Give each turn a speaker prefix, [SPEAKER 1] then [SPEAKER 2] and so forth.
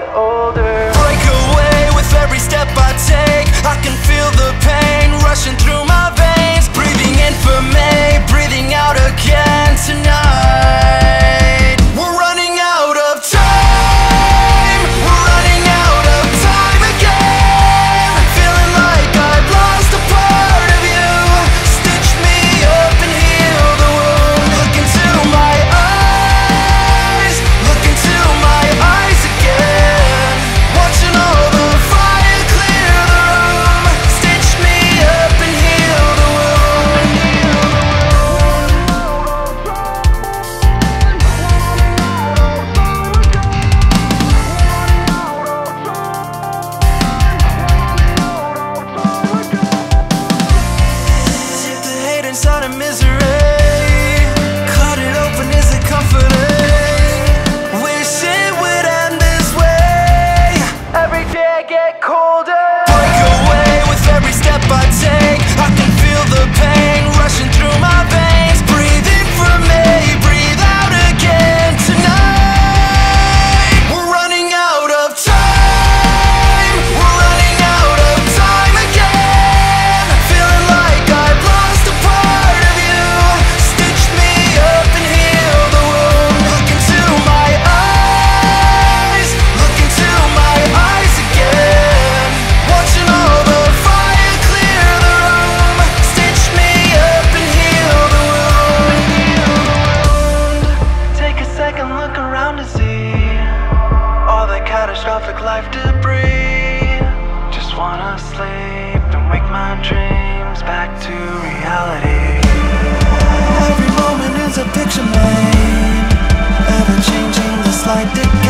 [SPEAKER 1] older. Break away with every step I take. I can feel the pain rushing through my veins. Breathing in for me, breathing out again tonight. We're running out of time. We're running out of time again. Feeling like I've lost a part of you. Stitch me up and heal the wound. Look into my eyes. Look into my eyes again. Watching all the fire clear the room. Stitch me up and heal the wound. Take the hate inside of misery. Cut it open, is it comforting? Wish it would end this way. Every day I get colder. Break away with every step I take. I can feel the pain rushing through my veins. Breathe in for me, breathe out again tonight. We're running out of time. We're running out of time again. Feeling like I've lost a part of you. Stitch me up and heal the wound. Look into my eyes. Look into my eyes again. Watching all the fire clear the room. Stitch me up and heal the wound. Take a second, look around to see all the catastrophic life debris. Just wanna sleep and wake my dreams back to reality. Every moment is a picture made, ever changing, the slight decay.